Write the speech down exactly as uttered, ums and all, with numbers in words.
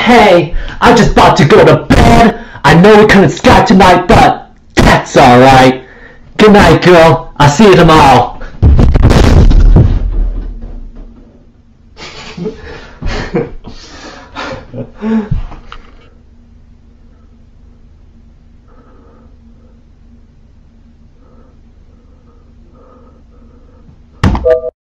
Hey, I'm just about to go to bed. I know we couldn't Skype tonight, but that's alright. Good night, girl. I'll see you tomorrow.